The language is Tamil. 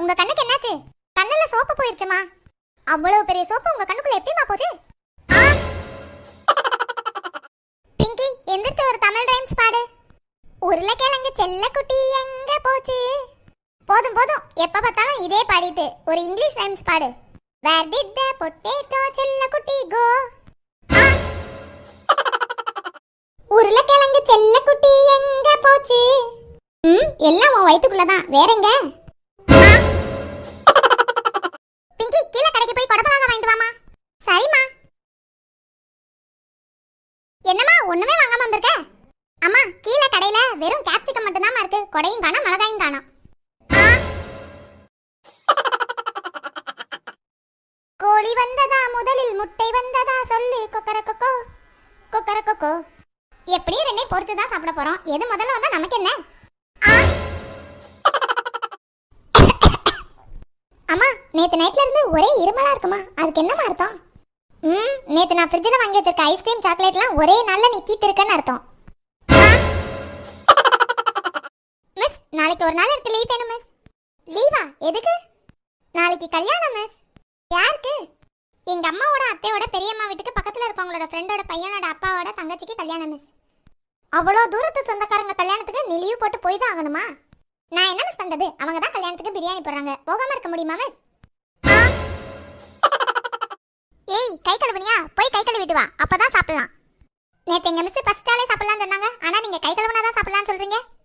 உங்க கண்ணுக்கு என்னாச்சு? கண்ணுல சோப்பு போயிருச்சுமா? அவ்வளவு பெரிய சோப்பு உங்க கண்ணுக்குள்ள எப்படிமா போச்சு? பிங்கி எந்திரத்து ஒரு தமிழ் ரைம்ஸ் பாடு. உருளைக்கிழங்கு செல்லக்குட்டி எங்க போச்சு? போதும் போதும், எப்ப பார்த்தாலும் இதே பாடிட்டு ஒரு இங்கிலீஷ் ரைம்ஸ் பாடு. Where did the potato செல்லக்குட்டி go? உருளைக்கிழங்கு செல்லக்குட்டி எங்க போச்சு? எல்லாம் உன் வயித்துக்குள்ள தான், வேற எங்க? பிங்கி கீழே கடைக்கு போய் கொடப்பலாக வாங்கிட்டு வாமா. சரிம்மா. என்னம்மா ஒண்ணுமே வாங்காம வந்திருக்க? அம்மா கீழே கடையில வெறும் கேப்சிகம் மட்டும் தான் இருக்கு, கொடையும் காணோம் மிளகாயும் காணோம். கோழி வந்ததா முதலில் முட்டை வந்ததா சொல்லு கொக்கரக்கோ கொக்கரக்கோ. எப்படியும் ரெண்டையும் பொறுத்து தான் சாப்பிட போறோம், எது முதல்ல வந்தா நமக்கு என்ன? அம்மா நேத்து நைட்ல இருந்து ஒரே இருமலா இருக்குமா, அதுக்கு என்னமா அர்த்தம்? நேத்து நான் ஃப்ரிட்ஜில் வாங்கி வச்சிருக்க ஐஸ்கிரீம் சாக்லேட்லாம் ஒரே நாள்ல நீ தீர்த்திருக்கன்னு அர்த்தம். மிஸ் நாளைக்கு ஒரு நாள் இருக்கு, லீவ் வேணும் மிஸ். லீவா? எதுக்கு? நாளைக்கு கல்யாணம் மிஸ். யாருக்கு? எங்க அம்மாவோட அத்தையோட பெரியம்மா வீட்டுக்கு பக்கத்துல இருக்கவங்களோட ஃப்ரெண்டோட பையனோட அப்பாவோட தங்கச்சிக்கு கல்யாணம் மிஸ். அவ்வளோ தூரத்து சொந்தக்காரங்க கல்யாணத்துக்கு நீ லீவ் போட்டு போய் தான் ஆகணுமா? நான் என்ன மிஸ் பண்றது? அவங்க தான் கல்யாணத்துக்கு பிரியாணி போடுறாங்க, போகாம இருக்க முடியுமா மிஸ்? ஏய் கை கழுவுனியா? போய் கை கழுவிட்டு வா, அப்பதான் சாப்பிடலாம். நேத்து எங்க மிஸ் ஃபர்ஸ்ட் ஆளே சாப்பிடலாம்னு சொன்னாங்க, ஆனா நீங்க கை கழுவுனாதான் சாப்பிடலாம்னு சொல்றீங்க.